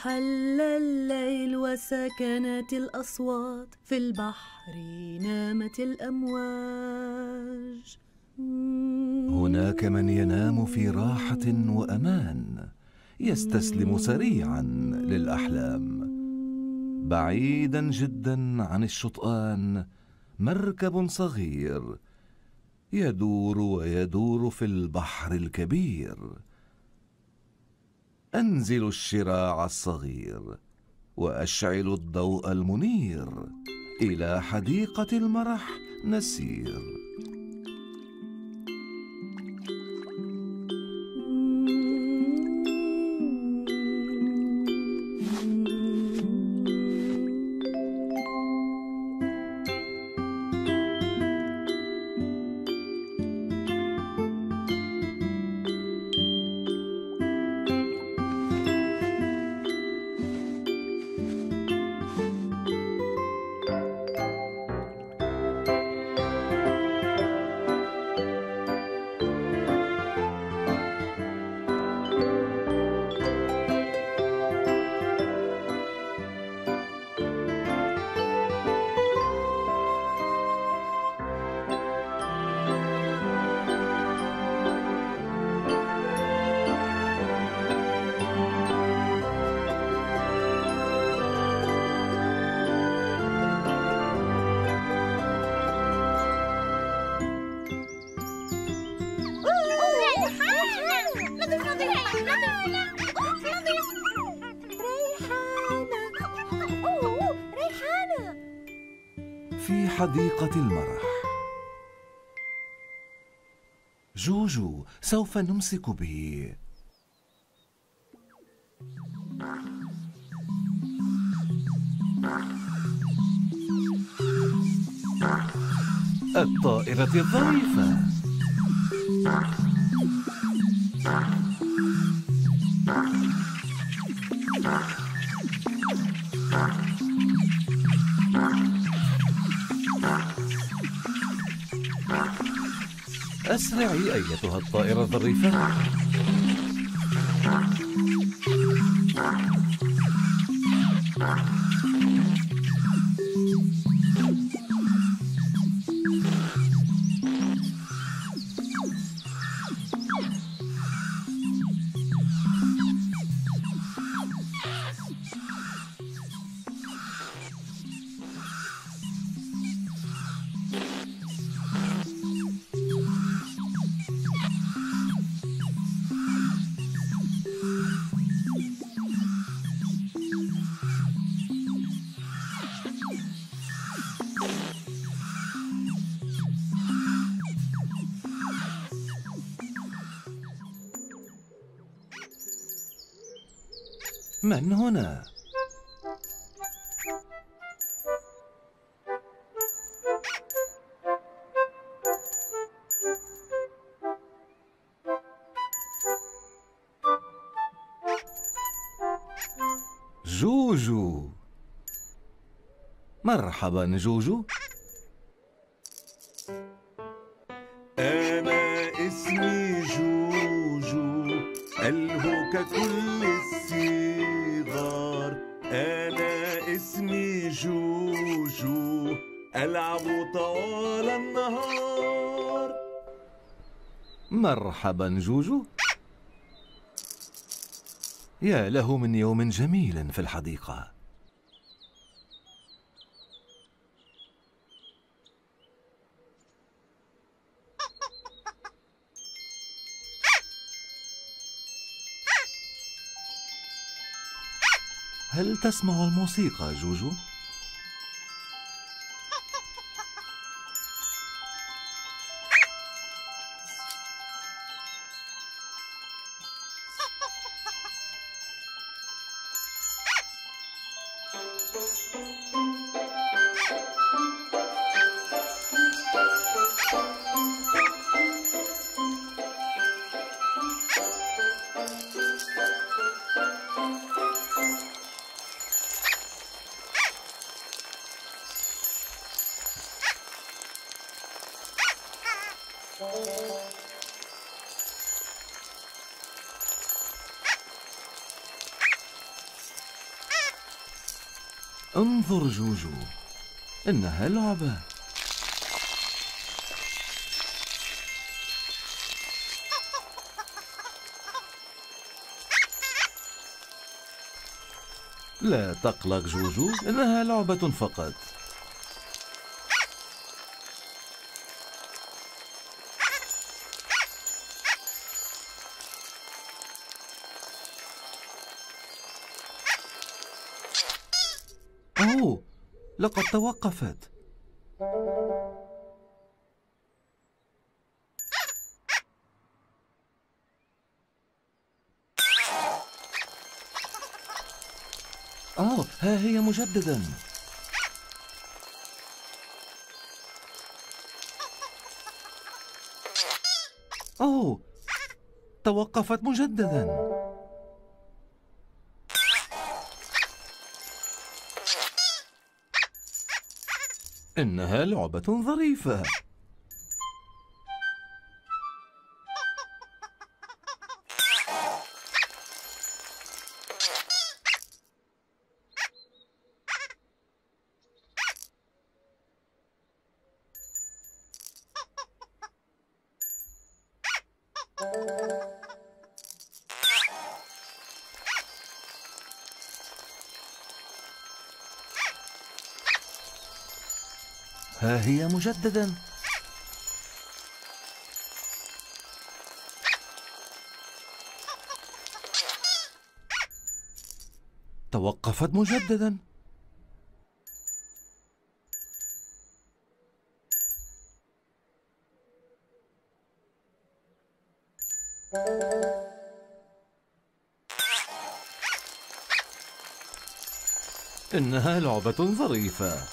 حل الليل وسكنت الأصوات، في البحر نامت الأمواج. هناك من ينام في راحة وأمان، يستسلم سريعا للأحلام. بعيدا جدا عن الشطآن مركب صغير يدور ويدور في البحر الكبير. أنزل الشراع الصغير وأشعل الضوء المنير، إلى حديقة المرح نسير. في حديقة المرح. جوجو، سوف نمسك به. الطائرة الظريفة. أسرعي أيتها الطائرة الظريفة. من هنا؟ جوجو. مرحبا جوجو. أنا اسمي جوجو، ألهو ككل الصغار. أنا اسمي جوجو، ألعب طوال النهار. مرحبا جوجو. يا له من يوم جميل في الحديقة. هل تسمع الموسيقى جوجو؟ انظر جوجو، إنها لعبة. لا تقلق جوجو، إنها لعبة فقط. أوه، لقد توقفت. أوه، ها هي مجددا. أوه، توقفت مجددا. إنها لعبة ظريفة. ها هي مجددا. توقفت مجددا. إنها لعبة ظريفة.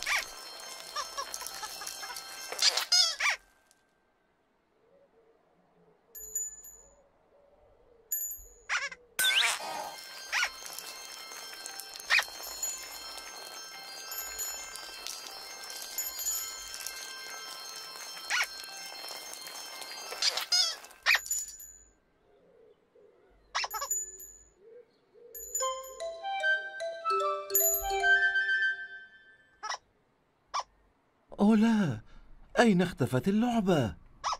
أوه لا، أين اختفت اللعبة؟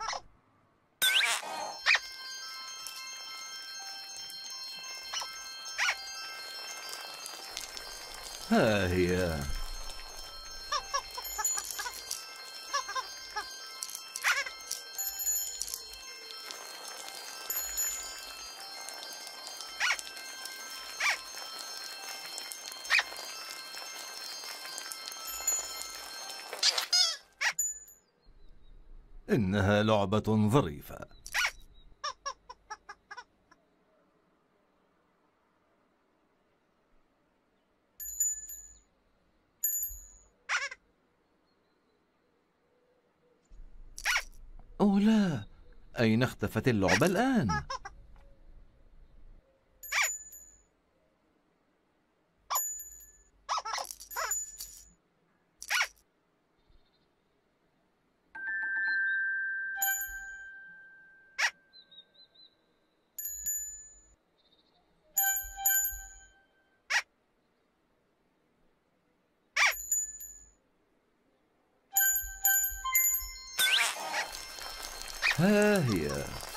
ها هي. إنها لعبة ظريفة. أوه لا، أين اختفت اللعبة الآن؟ ها هي.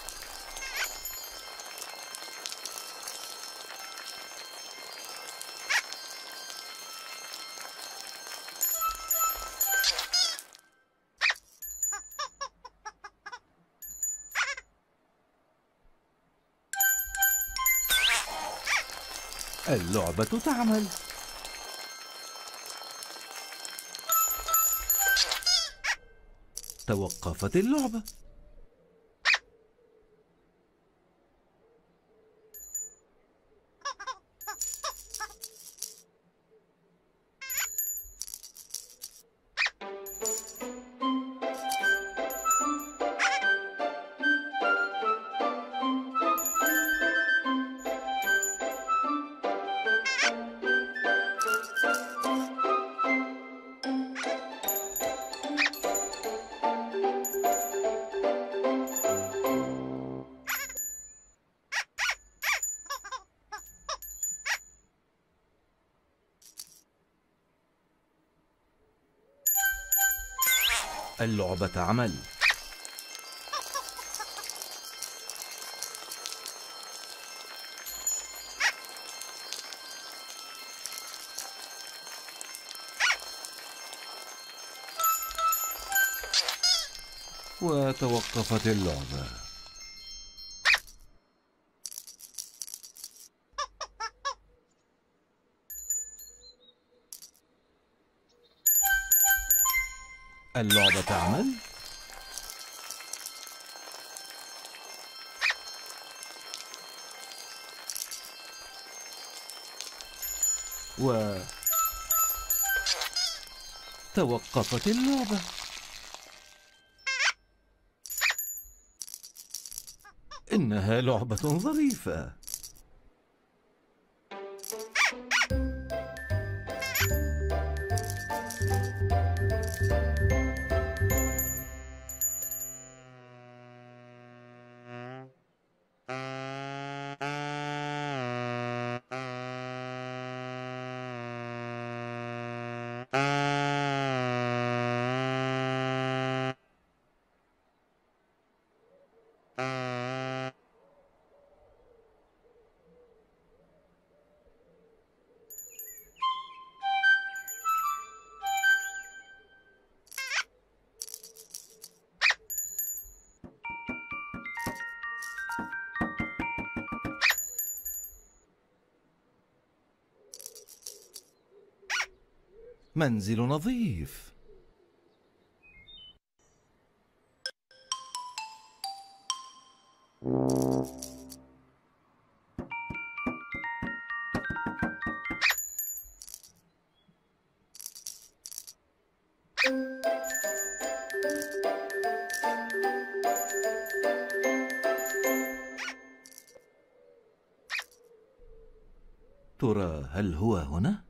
اللعبة تعمل. توقفت اللعبة. اللعبة تعمل. وتوقفت اللعبة. اللعبة تعمل. وتوقفت اللعبة. إنها لعبة ظريفة. منزل نظيف. ترى هل هو هنا؟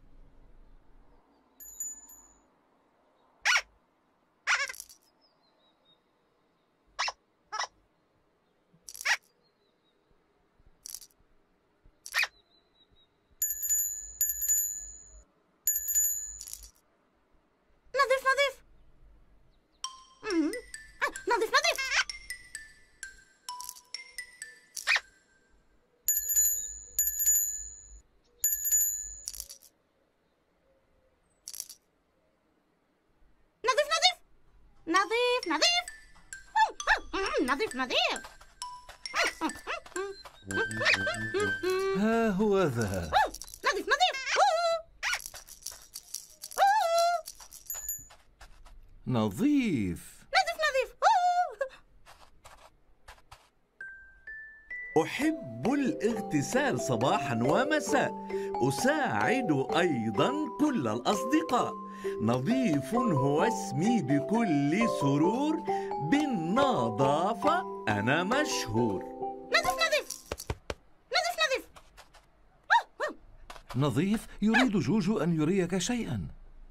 نظيف نظيف. نظيف نظيف. نظيف نظيف. نظيف نظيف. ها هو ذا. نظيف نظيف. نظيف. نظيف نظيف. أحب الاغتسال صباحا ومساء. أساعد أيضا كل الأصدقاء. نظيف هو اسمي بكل سرور. بالنظافة أنا مشهور. نظيف نظيف. نظيف نظيف. نظيف يريد جوجو أن يريك شيئا.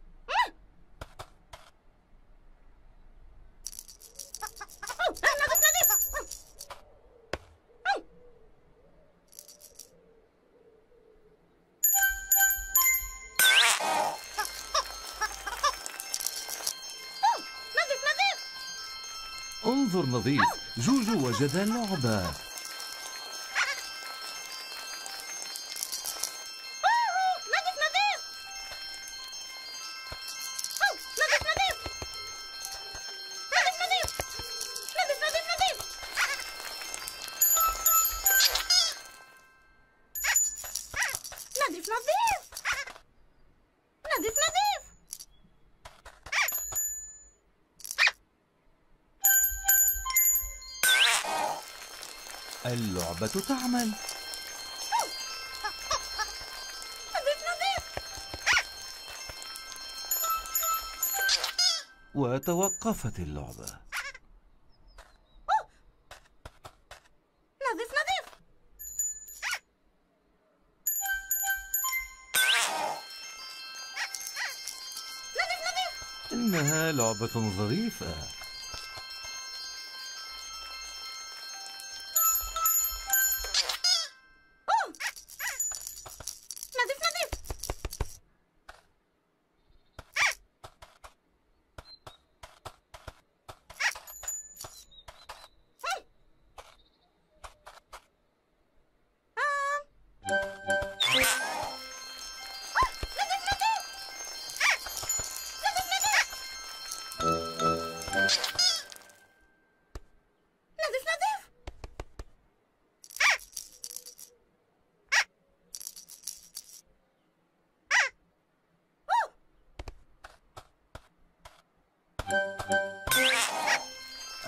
انظر نظيف، جوجو وجد اللعبة. نظيف نظيف. نظيف نظيف. نظيف نظيف. نظيف نظيف نظيف. نظيف نظيف. نظيف نظيف. اللعبة تعمل. نظيف نظيف. وتوقفت اللعبة. نظيف نظيف. نظيف نظيف. إنها لعبة ظريفة. نظيف نظيف.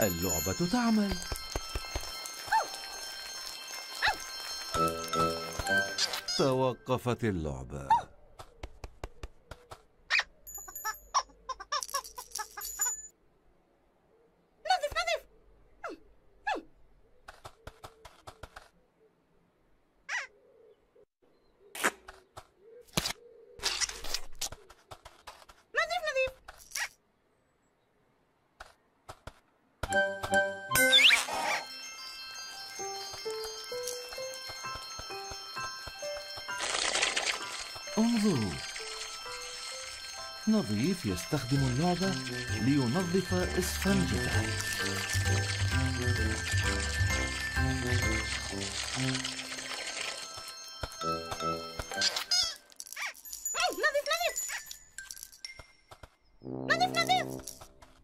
اللعبة تعمل. توقفت اللعبة. نظف نظف. نظف نظف. انظروا، نظيف يستخدم اللعبة لينظف إسفنجته. نظف نظف. نظف نظف.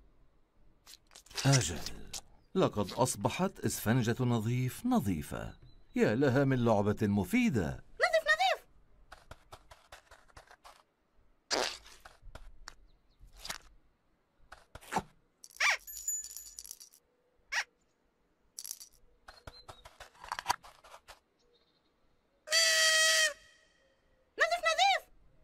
أجل، لقد أصبحت إسفنجة نظيف نظيفة. يا لها من لعبة مفيدة. نظف نظف. نظف نظف.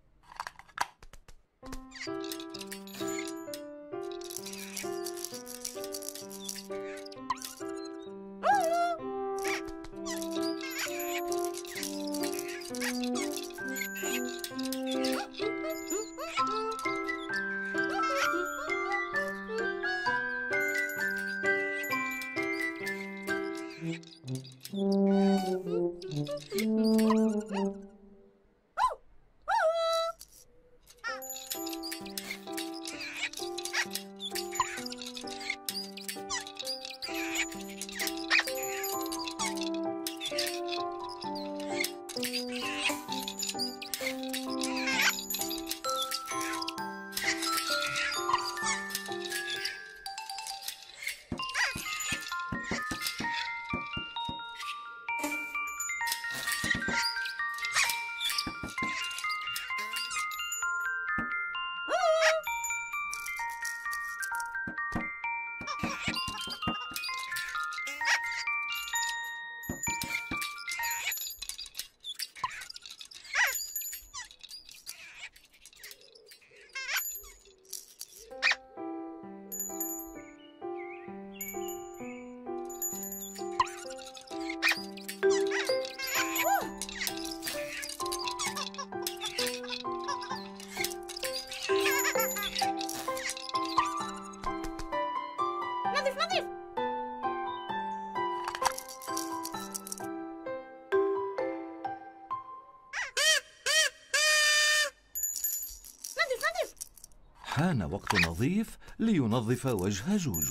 نظف نظف. نظف نظف. حان وقت نظيف لينظف وجه جوجو.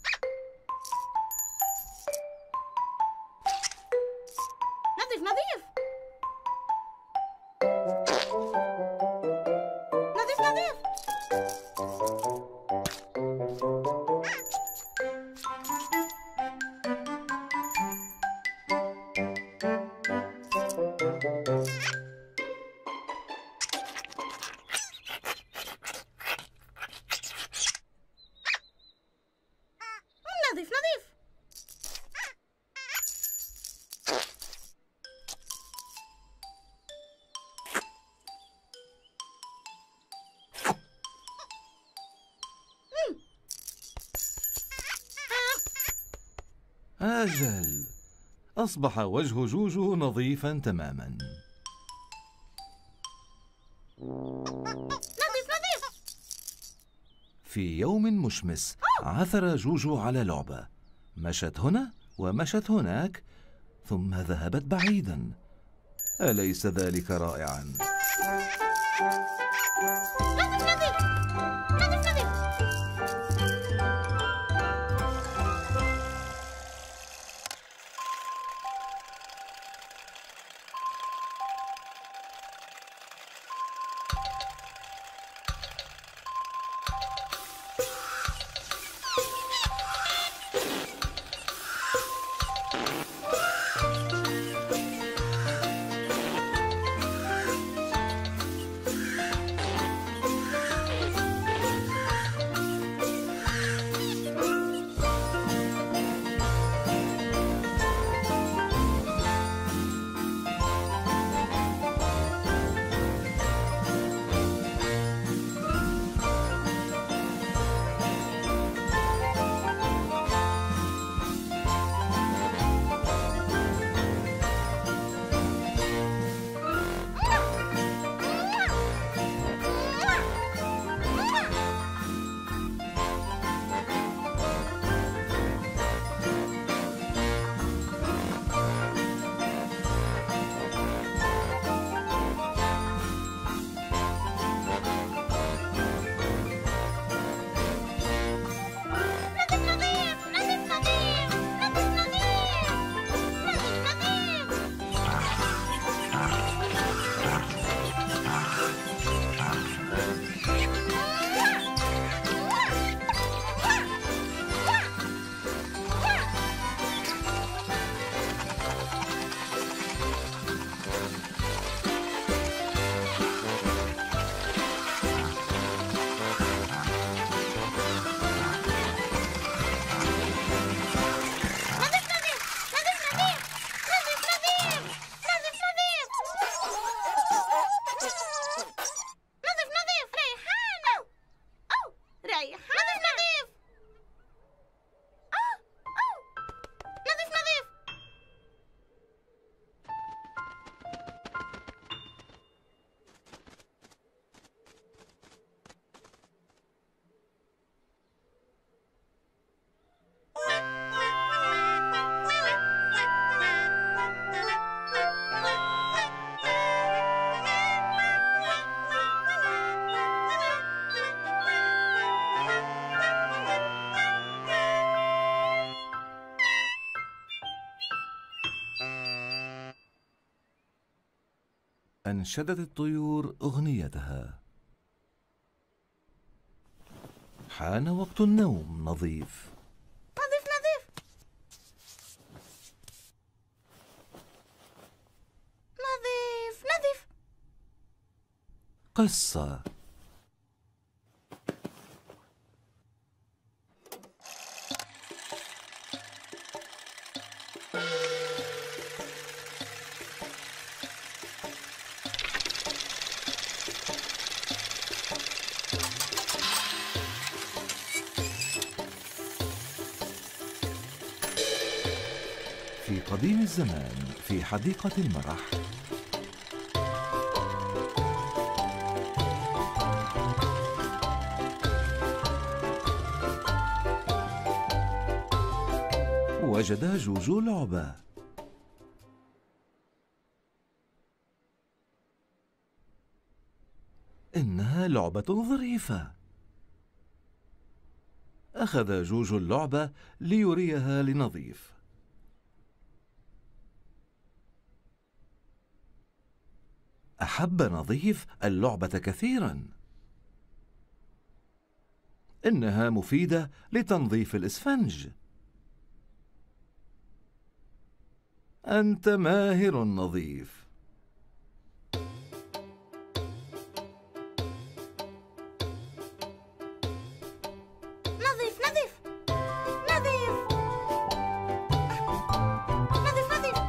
نظف نظيف. نظف نظيف. نظف نظيف. أجل، أصبح وجه جوجو نظيفا تماما. نظف نظيف. في يوم مشمس عثر جوجو على لعبة، مشت هنا ومشت هناك ثم ذهبت بعيدا. أليس ذلك رائعا؟ نظف نظيف. نظف نظيف. أنشدت الطيور أغنيتها. حان وقت النوم نظيف. نظيف نظيف. نظيف نظيف. قصة. في قديم الزمان في حديقة المرح وجد جوجو لعبة. إنها لعبة ظريفة. أخذ جوجو اللعبة ليريها لنظيف. أحب نظيف اللعبة كثيرا. إنها مفيدة لتنظيف الإسفنج. أنت ماهر نظيف. نظيف نظيف. نظيف. نظيف نظيف.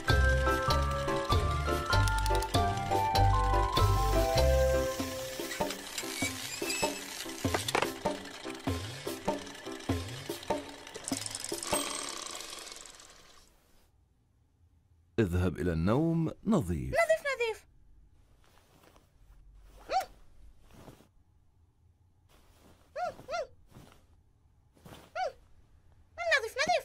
اذهب إلى النوم نظيف. نظيف نظيف. نظيف نظيف.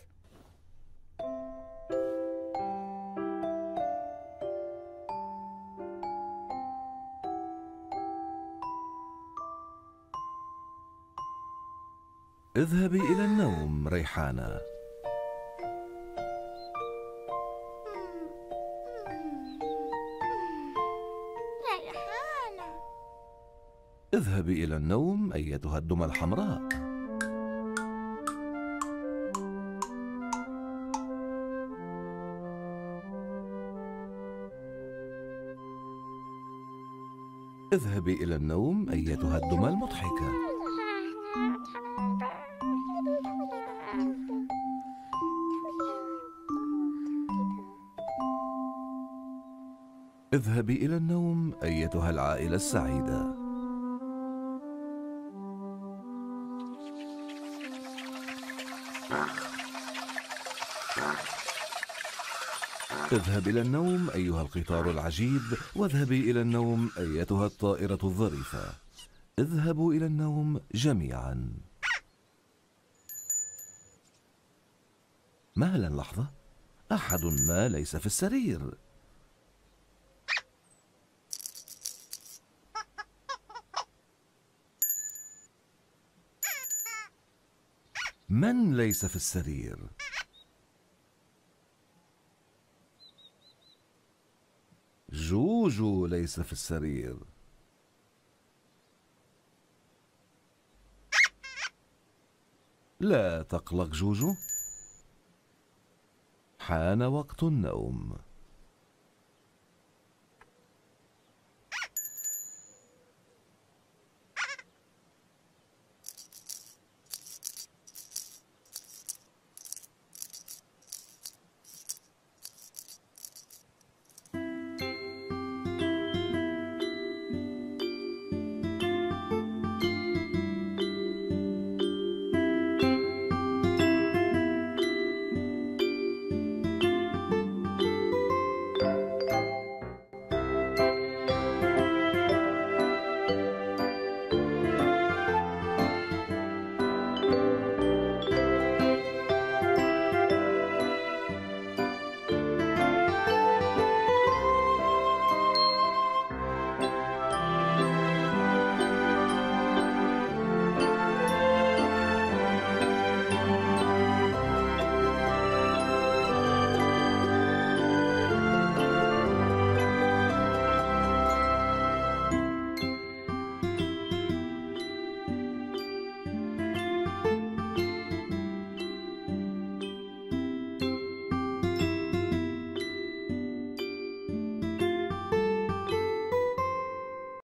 اذهبي إلى النوم ريحانة. ريحانة. اذهبي إلى النوم أيتها الدمى الحمراء. اذهبي إلى النوم أيتها الدمى المضحكة. اذهبي إلى النوم أيتها العائلة السعيدة. اذهبي إلى النوم أيها القطار العجيب، واذهبي إلى النوم أيتها الطائرة الظريفة. اذهبوا إلى النوم جميعا. مهلا لحظة، أحد ما ليس في السرير. من ليس في السرير؟ جوجو ليس في السرير. لا تقلق جوجو، حان وقت النوم.